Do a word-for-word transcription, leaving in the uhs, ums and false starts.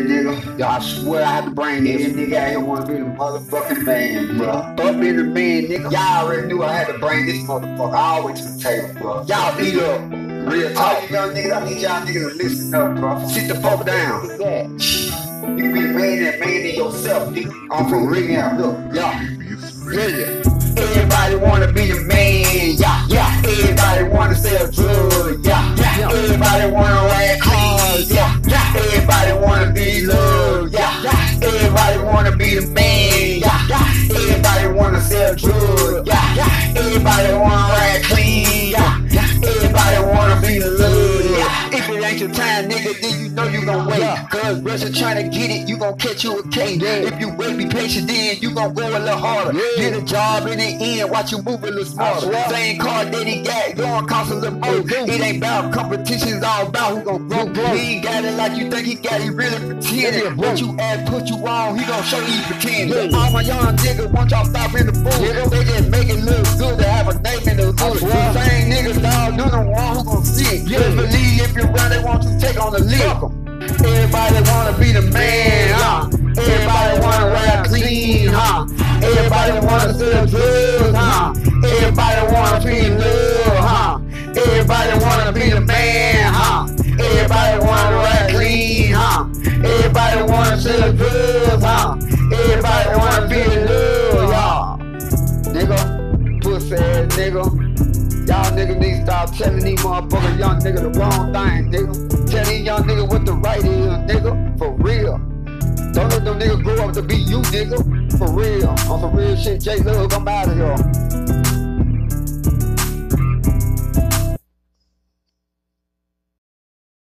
nigga. Y'all swear I had to bring this. Every nigga out here wanna be the motherfucking man, bro. Up in the man, nigga. Y'all already knew I had to bring this motherfucker all the way to the table, bro. Y'all eat up. Real talk. All you young niggas, I need y'all niggas to listen up, bro. Sit the fuck down. You can be the man that man in yourself, nigga. I'm for real now. Look, y'all. Yeah. Everybody wanna be the man, yeah, yeah. Everybody wanna sell drugs, yeah, yeah. Everybody wanna ride cars, yeah, yeah. Everybody wanna be loved, yeah, yeah. Everybody wanna be the man, yeah, yeah. Everybody wanna sell drugs, yeah, yeah. Everybody wanna ride clean, yeah, yeah. Everybody wanna be the love, yeah. If it ain't your time, nigga, then you know you gon' wait. Cause Russia tryna get it, you gon' catch you a cake. If you wait, be patient, then you gon' go a little harder. Get a job in the end, watch you move a little smarter. Same car that he got, gon' cost a little more. It ain't about competition, it's all about who gon' grow. He ain't got it like you think he got it, really pretending. What you ask, put you on, he gon' show you pretending. All my young niggas want y'all stop in the fool. They just make it look good to have a name in the hood. Same niggas, dog, you the one who gon' see it. Just believe if you run, they want you to take on the lead. Everybody wanna be the man, huh? Everybody wanna rap clean, huh? Everybody wanna sell drugs, huh? Everybody wanna be in love, huh? Everybody wanna be the man, huh? Everybody wanna rap clean, huh? Everybody wanna sell drugs, huh? Everybody wanna be in love, y'all. Nigga, pussy ass nigga. Y'all niggas need to stop telling these motherfuckers young niggas the wrong thing, nigga. Tell these young niggas what the right is, nigga. For real. Don't let them niggas grow up to be you, nigga. For real. On some real shit, J Love, I'm out of here.